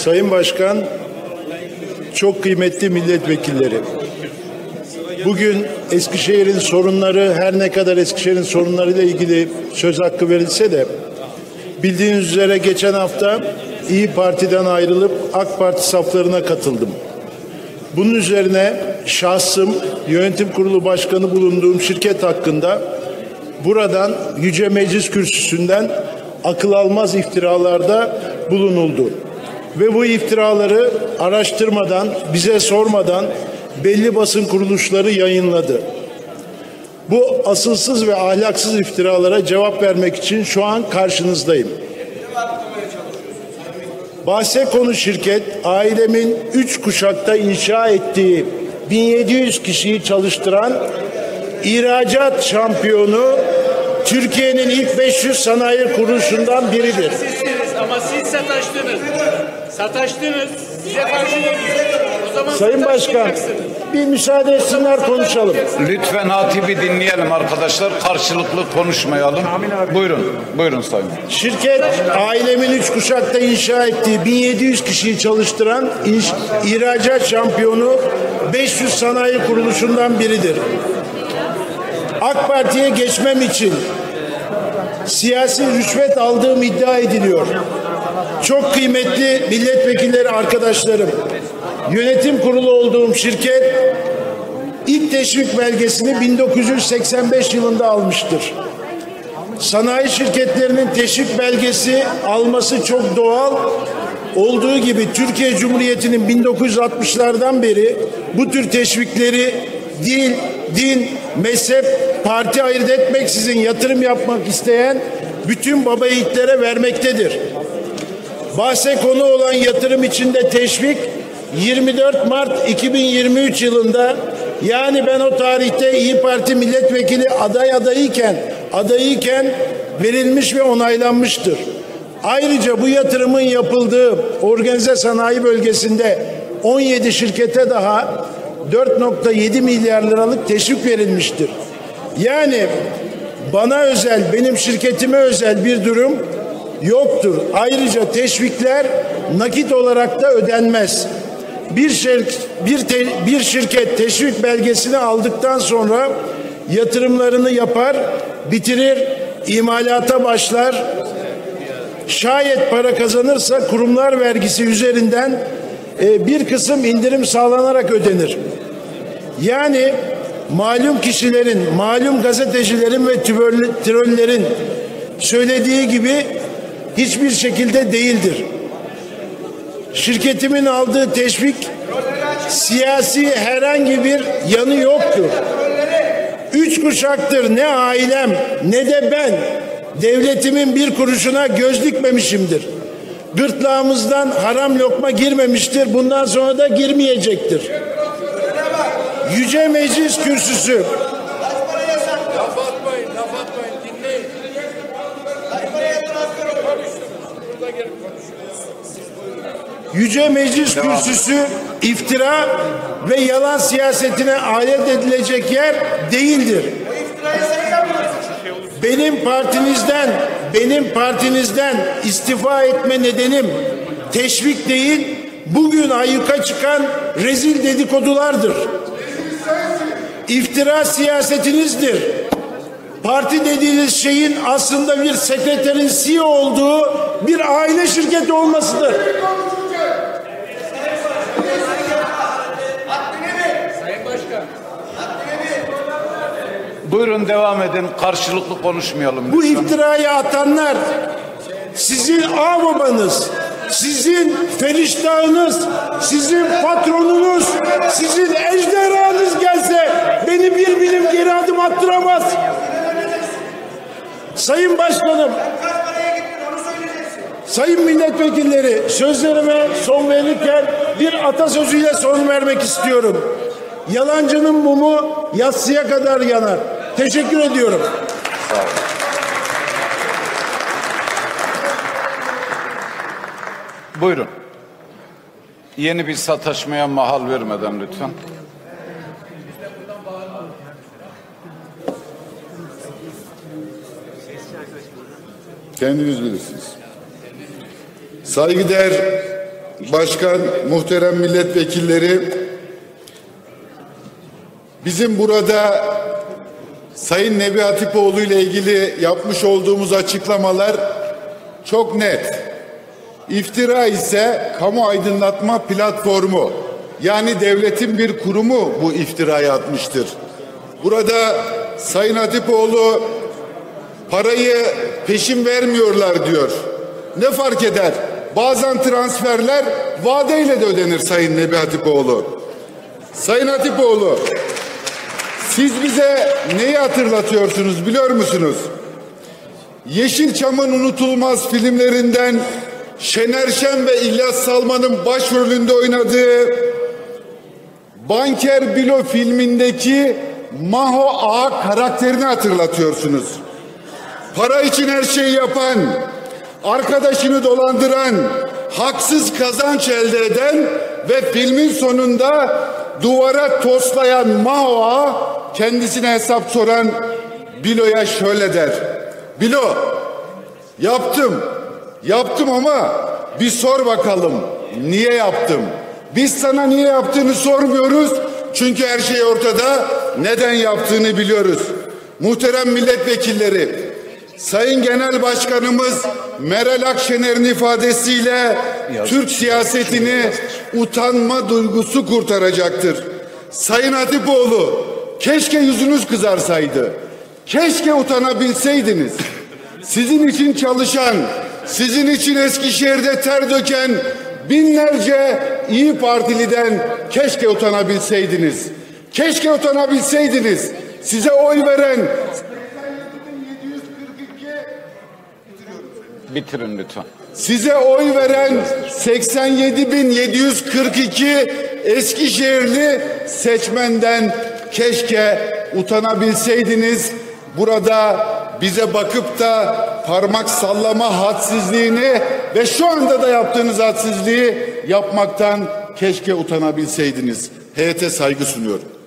Sayın Başkan, çok kıymetli milletvekilleri, bugün Eskişehir'in sorunları, her ne kadar Eskişehir'in sorunlarıyla ilgili söz hakkı verilse de, bildiğiniz üzere geçen hafta İYİ Parti'den ayrılıp AK Parti saflarına katıldım. Bunun üzerine şahsım, yönetim kurulu başkanı bulunduğum şirket hakkında buradan Yüce Meclis Kürsüsü'nden akıl almaz iftiralarda bulunuldu. Ve bu iftiraları araştırmadan, bize sormadan belli basın kuruluşları yayınladı. Bu asılsız ve ahlaksız iftiralara cevap vermek için şu an karşınızdayım. Bahse konu şirket, ailemin 3 kuşakta inşa ettiği 1700 kişiyi çalıştıran ihracat şampiyonu, Türkiye'nin ilk 500 sanayi kuruluşundan biridir. Ama siz sataştınız. Sataştınız. Size karşı değil. O zaman Sayın Başkan, bir müsaade etsinler konuşalım. Lütfen hatibi dinleyelim arkadaşlar. Karşılıklı konuşmayalım. Buyurun. Buyurun Sayın. Şirket, ailemin 3 kuşakta inşa ettiği 1700 kişiyi çalıştıran ihracat şampiyonu 500 sanayi kuruluşundan biridir. AK Parti'ye geçmem için siyasi rüşvet aldığım iddia ediliyor. Çok kıymetli milletvekilleri arkadaşlarım, yönetim kurulu olduğum şirket ilk teşvik belgesini 1985 yılında almıştır. Sanayi şirketlerinin teşvik belgesi alması çok doğal. Olduğu gibi Türkiye Cumhuriyeti'nin 1960'lardan beri bu tür teşvikleri dil, din, mezhep, parti ayırt etmeksizin yatırım yapmak isteyen bütün baba yiğitlere vermektedir. Bahse konu olan yatırım içinde teşvik 24 Mart 2023 yılında, yani ben o tarihte İYİ Parti milletvekili adayıyken verilmiş ve onaylanmıştır. Ayrıca bu yatırımın yapıldığı organize sanayi bölgesinde 17 şirkete daha 4,7 milyar liralık teşvik verilmiştir. Yani bana özel, benim şirketime özel bir durum yoktur. Ayrıca teşvikler nakit olarak da ödenmez. Bir şirket teşvik belgesini aldıktan sonra yatırımlarını yapar, bitirir, imalata başlar. Şayet para kazanırsa kurumlar vergisi üzerinden bir kısım indirim sağlanarak ödenir. Yani malum kişilerin, malum gazetecilerin ve trollerin söylediği gibi hiçbir şekilde değildir. Şirketimin aldığı teşvik siyasi herhangi bir yanı yoktur. 3 kuşaktır ne ailem ne de ben devletimin bir kuruşuna göz dikmemişimdir. Gırtlağımızdan haram lokma girmemiştir. Bundan sonra da girmeyecektir. Yüce Meclis Kürsüsü. Laf atmayın, dinleyin. Yüce Meclis Kürsüsü iftira ve yalan siyasetine alet edilecek yer değildir. Benim partinizden istifa etme nedenim teşvik değil, bugün ayyuka çıkan rezil dedikodulardır. İftira siyasetinizdir. Parti dediğiniz şeyin aslında bir sekreterin CEO olduğu bir aile şirketi olmasıdır. Sayın Başkan. Buyurun devam edin. Karşılıklı konuşmayalım. Bu iftirayı atanlar sizin ağababanız, sizin feriştahınız, sizin patronunuz, sizin ejderhanız gelse beni bir bilim geri adım attıramaz. Sayın Başkanım, sayın milletvekilleri, sözlerime son verirken bir atasözüyle son vermek istiyorum. Yalancının mumu yatsıya kadar yanar. Teşekkür ediyorum. Sağ olun. Buyurun. Yeni bir sataşmaya mahal vermeden lütfen. Kendiniz bilirsiniz. Saygıdeğer Başkan, muhterem milletvekilleri, bizim burada Sayın Nebi Hatipoğlu ile ilgili yapmış olduğumuz açıklamalar çok net. İftira ise kamu aydınlatma platformu, yani devletin bir kurumu bu iftirayı atmıştır. Burada Sayın Hatipoğlu parayı peşin vermiyorlar diyor. Ne fark eder? Bazen transferler vadeyle de ödenir Sayın Nebi Hatipoğlu. Sayın Hatipoğlu, siz bize neyi hatırlatıyorsunuz biliyor musunuz? Yeşilçam'ın unutulmaz filmlerinden Şener Şen ve İlyas Salman'ın başrolünde oynadığı Banker Bilo filmindeki Maho Ağa karakterini hatırlatıyorsunuz. Para için her şeyi yapan, arkadaşını dolandıran, haksız kazanç elde eden ve filmin sonunda duvara toslayan Maho Ağa kendisine hesap soran Bilo'ya şöyle der: Bilo, yaptım ama bir sor bakalım niye yaptım? Biz sana niye yaptığını sormuyoruz çünkü her şey ortada, neden yaptığını biliyoruz. Muhterem milletvekilleri, Sayın Genel Başkanımız Meral Akşener'in ifadesiyle Türk siyasetini utanma duygusu kurtaracaktır. Sayın Hatipoğlu, keşke yüzünüz kızarsaydı. Keşke utanabilseydiniz. Sizin için çalışan, sizin için Eskişehir'de ter döken binlerce İYİ Partiliden keşke utanabilseydiniz. Keşke utanabilseydiniz. Size oy veren Bitirin lütfen. Size oy veren 87.742 Eskişehirli seçmenden keşke utanabilseydiniz. Burada bize bakıp da parmak sallama hadsizliğini ve şu anda da yaptığınız hadsizliği yapmaktan keşke utanabilseydiniz. Heyete saygı sunuyorum.